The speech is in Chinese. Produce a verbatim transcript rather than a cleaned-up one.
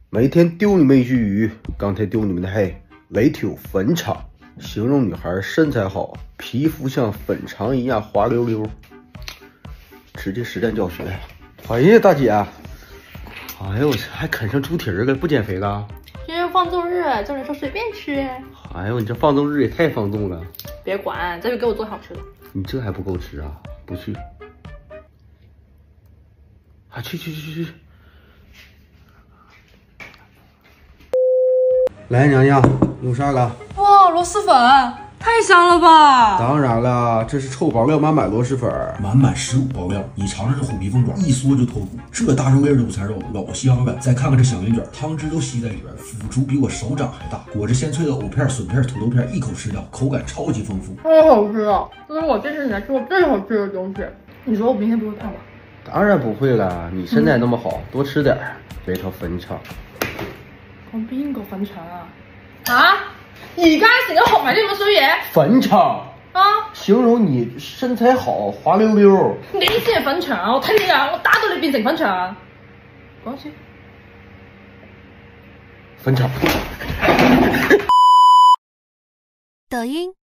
每天丢你们一句语，刚才丢你们的嘿，雷霆粉肠，形容女孩身材好，皮肤像粉肠一样滑溜溜。直接实战教学。哎呀，大姐，哎呦我去，还啃上猪蹄儿了，不减肥了？ 今天放纵日，叫你说随便吃。 哎呦，你这放纵日也太放纵了。 别管，再去给我做好吃的。 你这还不够吃啊？不去。啊，去去去去去。来，娘娘，有啥了？ 哇，螺蛳粉太香了吧！ 当然了，这是臭爆料满满螺蛳粉， 满满十五爆料，你尝尝这虎皮凤爪，一嗦就脱骨。这大肉味的午餐肉老香了，再看看这香菱卷，汤汁都吸在里边，腐竹比我手掌还大，裹着鲜脆的藕片、笋片、土豆片，一口吃掉，口感超级丰富， 太好吃了！这是我这次来吃过最好吃的东西。你说我明天不会胖吧？ 当然不会了，你身材那么好，多吃点儿。这条粉肠。 講邊個粉腸啊？嚇、啊！而家成日學埋呢咁嘅衰嘢。 粉腸啊！ 形容你身材好，滑溜溜。 你先係粉腸，我睇你啊！我打到你變成粉腸。講一次。 粉腸。 抖音。